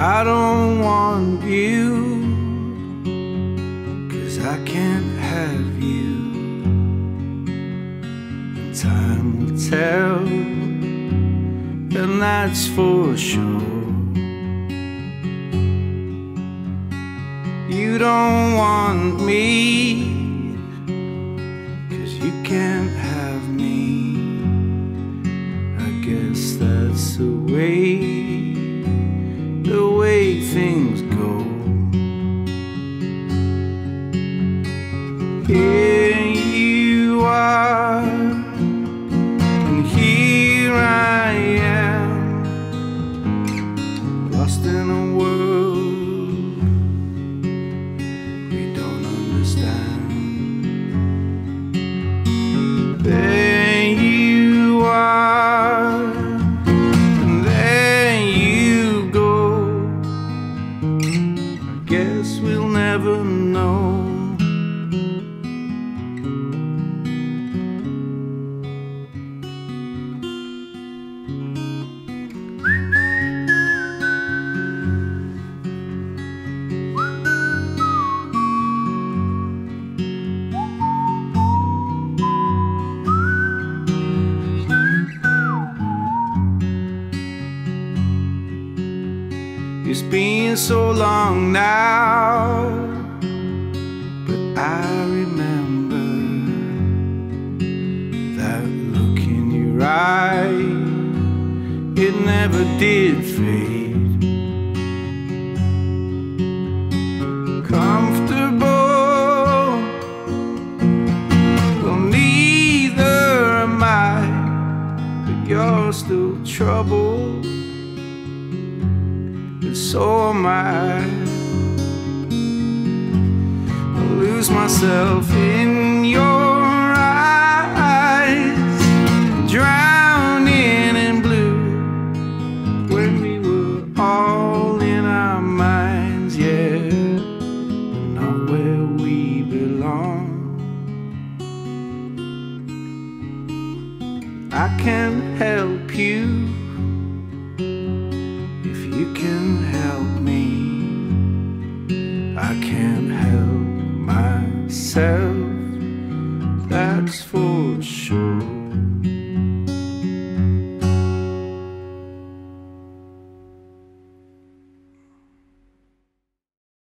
I don't want you, 'cause I can't have you. And time will tell, and that's for sure. You don't want me, 'cause you can't have me. I guess that's the way things go. Here you are, and here I am, lost in a world we don't understand. There you are, and there you go. I guess we'll never know. It's been so long now, but I remember that look in your eye. It never did fade. Comfortable, well, neither am I, but you're still troubled. So am I. I lose myself in your eyes, drowning in blue, when we were all in our minds, yeah, but not where we belong. I can't help you,